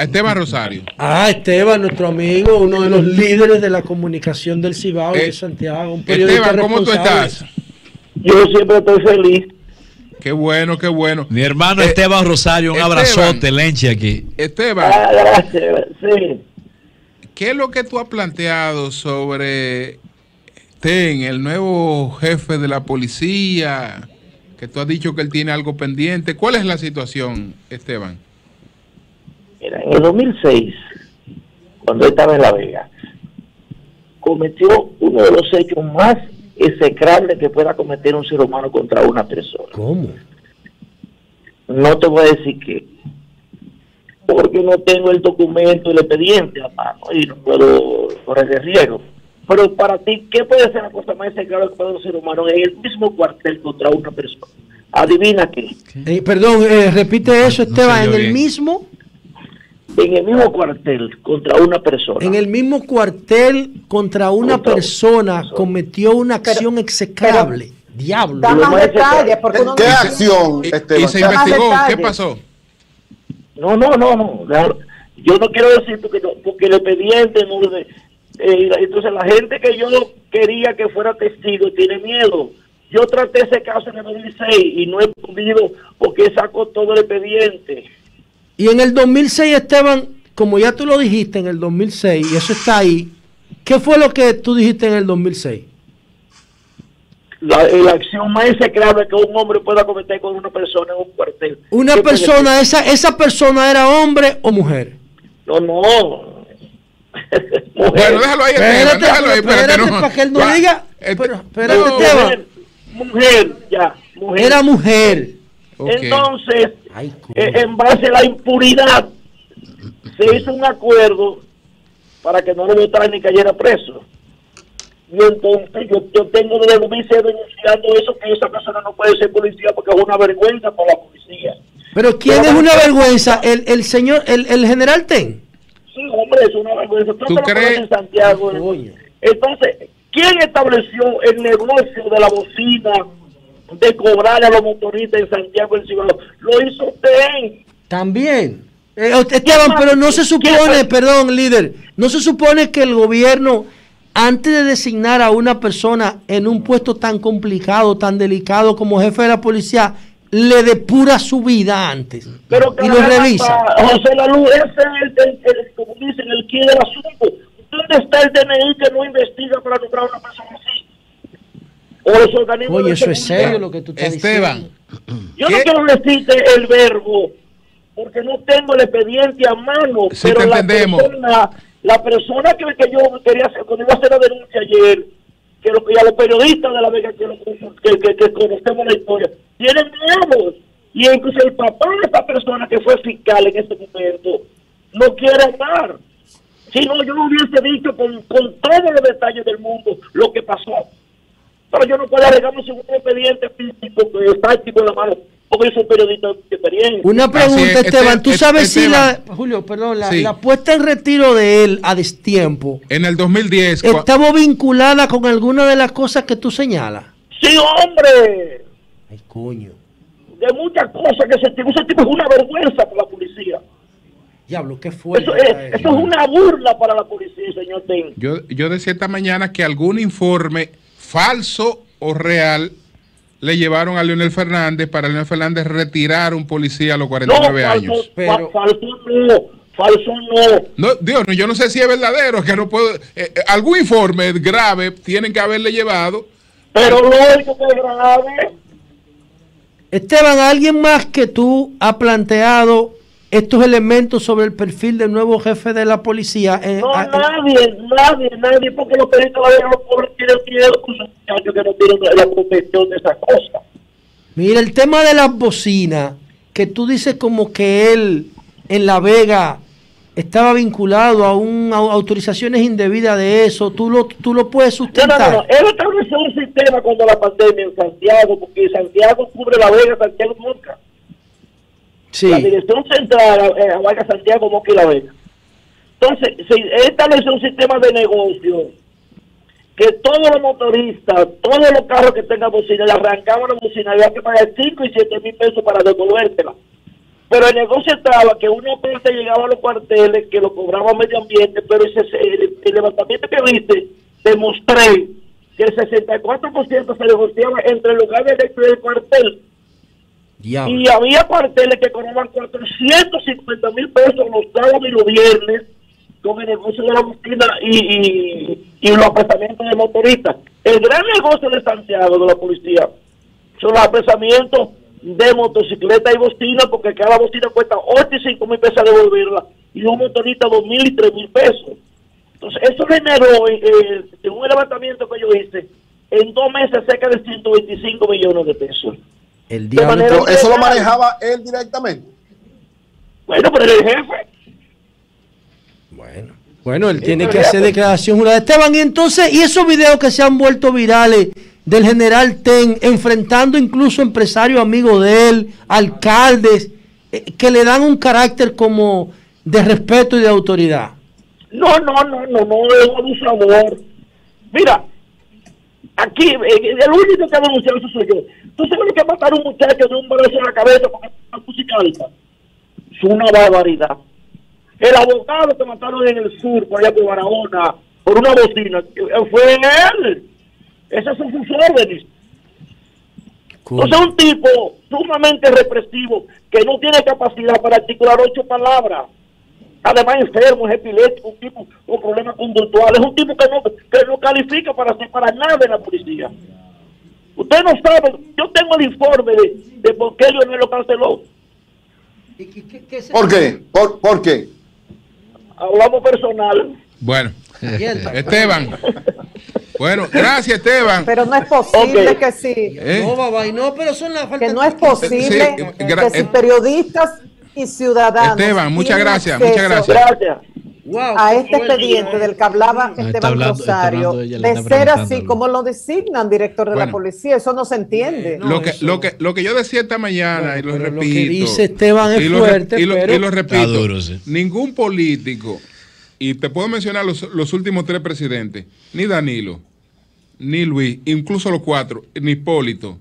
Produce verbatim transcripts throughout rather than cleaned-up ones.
Esteban Rosario. Ah, Esteban, nuestro amigo, uno de los líderes de la comunicación del Cibao eh, de Santiago. Un periodista Esteban, ¿cómo tú estás? Yo siempre estoy feliz. Qué bueno, qué bueno. Mi hermano eh, Esteban Rosario, un Esteban, abrazote, Lenche aquí. Esteban. Ah, gracias, sí. ¿Qué es lo que tú has planteado sobre Ten, el nuevo jefe de la policía, que tú has dicho que él tiene algo pendiente? ¿Cuál es la situación, Esteban? Mira, en el dos mil seis, cuando él estaba en La Vega, cometió uno de los hechos más execrables que pueda cometer un ser humano contra una persona. ¿Cómo? No te voy a decir qué, porque no tengo el documento, el expediente a mano y no puedo correr el riesgo. Pero para ti, ¿qué puede ser la cosa más execrable que puede un ser humano en el mismo cuartel contra una persona? Adivina qué. Eh, perdón, eh, repite eso, Esteban, no en el mismo... En el mismo cuartel contra una persona. En el mismo cuartel contra una contra persona, persona cometió una acción pero, execrable. Pero, Diablo. Da más detalles. ¿Qué, no ¿Qué acción? Y, Esteban, y se investigó. ¿Qué pasó? No, no, no, no. Yo no quiero decir porque, no, porque el expediente no... Eh, entonces la gente que yo quería que fuera testigo tiene miedo. Yo traté ese caso en el dos mil seis y no he podido porque sacó todo el expediente. Y en el dos mil seis, Esteban, como ya tú lo dijiste en el dos mil seis, y eso está ahí, ¿qué fue lo que tú dijiste en el dos mil seis? La, la acción más execrable que un hombre pueda cometer con una persona en un cuartel. ¿Una persona, esa, esa persona era hombre o mujer? No, no. Mujer. Bueno, déjalo ahí, Esteban, déjalo ahí, espérate, espérate, no. para que él no ya. diga. Pero, espérate, no, Esteban. Mujer, mujer, ya, mujer. Era mujer. Okay. Entonces, Ay, eh, en base a la impunidad, se hizo un acuerdo para que no lo votaran ni cayera preso. Y entonces yo, yo tengo desde dos mil seis denunciando eso, que esa persona no puede ser policía porque es una vergüenza para la policía. Pero ¿quién Pero es una vergüenza? ¿El, el señor, el, el general Ten? Sí, hombre, es una vergüenza. ¿Tú crees? En Santiago. Entonces, ¿quién estableció el negocio de la bocina de cobrar a los motoristas en Santiago del Cibao? Lo hizo Ten. También. Eh, Esteban, pero no se supone, perdón, líder, no se supone que el gobierno, antes de designar a una persona en un puesto tan complicado, tan delicado como jefe de la policía, le depura su vida antes pero y lo revisa. José Lalu, ese es el, el, el, como dicen, el quid del asunto. ¿Dónde está el D N I que no investiga para nombrar a una persona así? O los organismos. Oye, eso es serio lo que tú estás Esteban, diciendo. Yo ¿Qué? no quiero decirte el verbo, porque no tengo el expediente a mano, sí, pero la entendemos. persona, la persona que, que yo quería hacer, cuando iba a hacer la denuncia ayer, que lo, y a los periodistas de La Vega que, lo, que, que, que conocemos la historia, tienen miedo. Y incluso el papá de esta persona que fue fiscal en ese momento no quiere hablar. Si no, yo no hubiese dicho con, con todos los detalles del mundo lo que pasó. Pero yo no puedo agregarme un expediente físico, táctico en la mano, porque soy periodista de experiencia. Una pregunta, es, Esteban, ¿tú sabes Esteban, si la, Julio, perdón, la, sí. la puesta en retiro de él a destiempo en el dos mil diez estamos vinculada con alguna de las cosas que tú señalas? Sí, hombre. Ay, coño. De muchas cosas que ese tipo, ese tipo es una vergüenza para la policía. Diablo, qué fuerte. Eso, es, eso es una burla para la policía, señor Ten. Yo, yo decía esta mañana que algún informe falso o real le llevaron a Leonel Fernández para Leonel Fernández retirar un policía a los cuarenta y nueve no, falso, años. Pero... Falso no, falso no. No, Dios, yo no sé si es verdadero, que no puedo. Eh, algún informe grave tienen que haberle llevado. Pero lógico que es grave. Esteban, ¿alguien más que tú ha planteado estos elementos sobre el perfil del nuevo jefe de la policía? Eh, no, a, nadie, nadie, nadie, porque los periodistas no tienen miedo con esos muchachos que no tienen la protección de esas cosas. Mira, el tema de las bocinas, que tú dices como que él en La Vega estaba vinculado a, un, a autorizaciones indebidas de eso, ¿tú lo, tú lo puedes sustentar? No, no, no, él estableció un sistema cuando la pandemia en Santiago, porque Santiago cubre La Vega, Santiago Moca. Sí. La dirección central eh, abarca Santiago, Moca y La Vega. Entonces, se estableció un sistema de negocio que todos los motoristas, todos los carros que tengan bocina, le arrancaban la bocina, había que pagar cinco y siete mil pesos para devolvérsela. Pero el negocio estaba que una parte llegaba a los cuarteles, que lo cobraba medio ambiente, pero ese, el, el levantamiento que viste, demostré que el sesenta y cuatro por ciento se negociaba entre el lugar eléctrico y el cuartel. Diablo. Y había cuarteles que cobraban cuatrocientos cincuenta mil pesos los sábados y los viernes con el negocio de la bocina y, y, y los apresamientos de motoristas. El gran negocio de Santiago, de la policía, son los apresamientos de motocicleta y bocina, porque cada bocina cuesta ocho y cinco mil pesos devolverla, y un motorista dos mil y tres mil pesos. Entonces, eso generó, eh, en un levantamiento que yo hice, en dos meses cerca de ciento veinticinco millones de pesos. El diablo. ¿Eso legal. Lo manejaba él directamente? Bueno, pero el jefe. Bueno, bueno, él sí, tiene que hacer declaración jurada. Esteban, y entonces, ¿y esos videos que se han vuelto virales del general Ten, enfrentando incluso empresarios amigos de él, alcaldes, eh, que le dan un carácter como de respeto y de autoridad? No, no, no, no, no, es un abusador. Mira, aquí, eh, el único que ha denunciado eso soy yo. ¿Tú sabes lo que matar a un muchacho de un balazo en la cabeza porque está música alta? Es una barbaridad. El abogado que mataron en el sur, por allá por Barahona, por una bocina, fue él. Esas son sus órdenes. Cool. O sea, un tipo sumamente represivo que no tiene capacidad para articular ocho palabras. Además, enfermo, es epiléptico, un tipo con problemas conductuales. Es un tipo que no, que no califica para hacer para nada en la policía. Usted no sabe, yo tengo el informe de, de por qué Leonel lo canceló. ¿Qué, qué, qué ¿Por qué? ¿Por, ¿Por qué? Hablamos personal. Bueno, Esteban. Bueno, gracias, Esteban. Pero no es posible okay. que sí. ¿Eh? No, babá, no, pero son las que no es posible sí, que si periodistas y ciudadanos. Esteban, muchas gracias, muchas gracias. Gracias. Wow, a este expediente del que hablaba no, Esteban hablando, Rosario, de, de ser así como lo designan director de bueno, la policía, eso no se entiende. Lo que, lo que, lo que yo decía esta mañana, bueno, y lo repito. Lo que dice Esteban es y lo, fuerte, y lo, pero... y lo repito, duro, sí. Ningún político, y te puedo mencionar los, los últimos tres presidentes, ni Danilo, ni Luis, incluso los cuatro, ni Hipólito,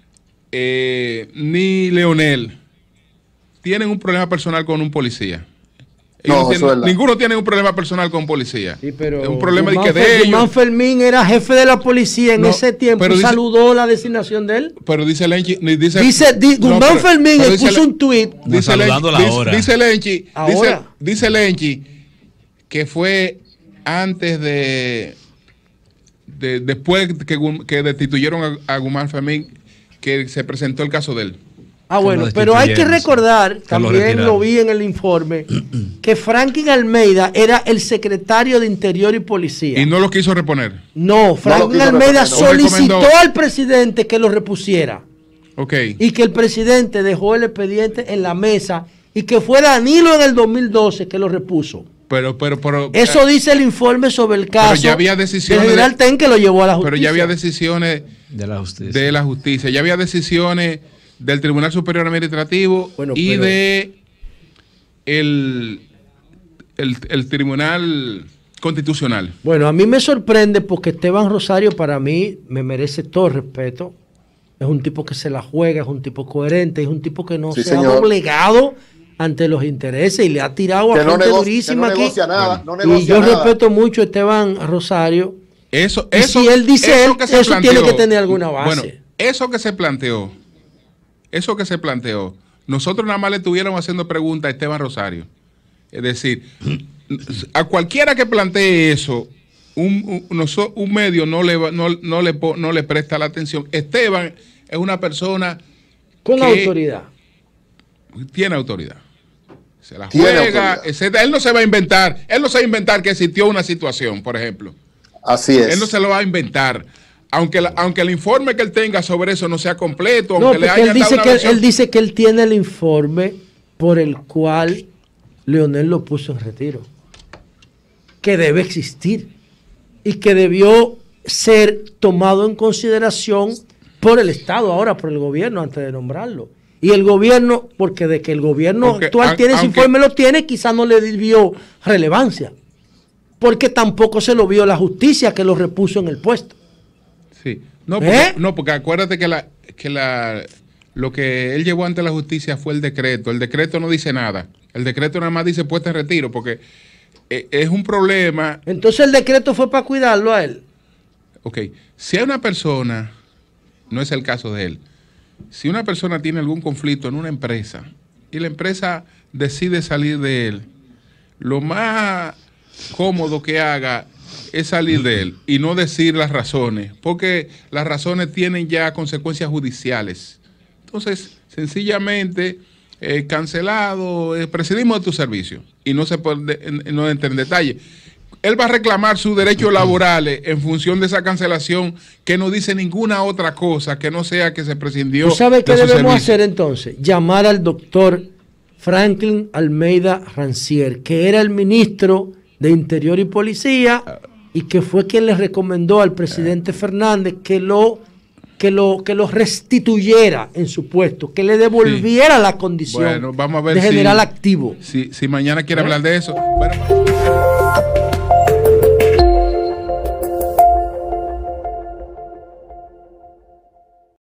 eh, ni Leonel, tienen un problema personal con un policía. No, tienen, ninguno tiene un problema personal con policía. Sí, pero es un problema Guzmán, de que de ellos. Guzmán Fermín era jefe de la policía en no, ese tiempo. Dice, ¿saludó la designación de él? Pero dice Lenchi. Dice, dice di, Guzmán no, pero, Fermín pero puso dice, un tuit. Dice Lenchi, dice, dice Lenchi. Dice, dice Lenchi que fue antes de. de después que, que destituyeron a, a Guzmán Fermín, que se presentó el caso de él. Ah, bueno, pero hay que recordar, también lo vi en el informe, que Franklin Almeida era el secretario de Interior y Policía. Y no lo quiso reponer. No, Franklin no Almeida solicitó al presidente que lo repusiera. Ok. Y que el presidente dejó el expediente en la mesa y que fue Danilo en el dos mil doce que lo repuso. Pero, pero, pero Eso eh, dice el informe sobre el caso. Pero ya había decisiones. El general Ten que lo llevó a la justicia. Pero ya había decisiones de la justicia. De la justicia. Ya había decisiones del Tribunal Superior Administrativo bueno, y pero... de el, el, el Tribunal Constitucional. Bueno, a mí me sorprende porque Esteban Rosario para mí me merece todo el respeto. Es un tipo que se la juega, es un tipo coherente, es un tipo que no sí, se señor. ha doblegado ante los intereses y le ha tirado que a no gente negocia, durísima no aquí. Negocia nada, bueno, no negocia y yo nada. respeto mucho a Esteban Rosario. Eso, y eso, si él dice eso, él, que se eso planteó, tiene que tener alguna base. Bueno, eso que se planteó, eso que se planteó, nosotros nada más le estuviéramos haciendo preguntas a Esteban Rosario. Es decir, a cualquiera que plantee eso, un, un, un medio no le, no, no, le, no le presta la atención. Esteban es una persona con que autoridad. Tiene autoridad. Se la juega, etcétera. Él no se va a inventar, él no se va a inventar que existió una situación, por ejemplo. Así es. Él no se lo va a inventar. Aunque, la, aunque el informe que él tenga sobre eso no sea completo, no, aunque le haya él dice dado una que versión... él dice que él tiene el informe por el cual Leonel lo puso en retiro, que debe existir y que debió ser tomado en consideración por el Estado ahora, por el gobierno antes de nombrarlo. Y el gobierno, porque de que el gobierno porque, actual a, tiene ese aunque, informe, lo tiene, quizás no le dio relevancia, porque tampoco se lo vio la justicia que lo repuso en el puesto. Sí, no porque, ¿Eh? no, porque acuérdate que la, que la, lo que él llevó ante la justicia fue el decreto. El decreto no dice nada. El decreto nada más dice puesta en retiro, porque eh, es un problema. Entonces el decreto fue para cuidarlo a él. Ok, si hay una persona, no es el caso de él, si una persona tiene algún conflicto en una empresa y la empresa decide salir de él, lo más cómodo que haga es salir de él y no decir las razones, porque las razones tienen ya consecuencias judiciales. Entonces, sencillamente, eh, cancelado, eh, prescindimos de tu servicio y no se puede, no entra en detalle. Él va a reclamar sus derechos laborales en función de esa cancelación que no dice ninguna otra cosa que no sea que se prescindió. ¿Tú sabes qué debemos hacer entonces? Llamar al doctor Franklin Almeida Rancier, que era el ministro de Interior y Policía y que fue quien le recomendó al presidente Fernández que lo, que lo, que lo restituyera en su puesto, que le devolviera sí. la condición bueno, vamos a ver de si, general activo. Si, si mañana quiere ¿Eh? hablar de eso. Bueno,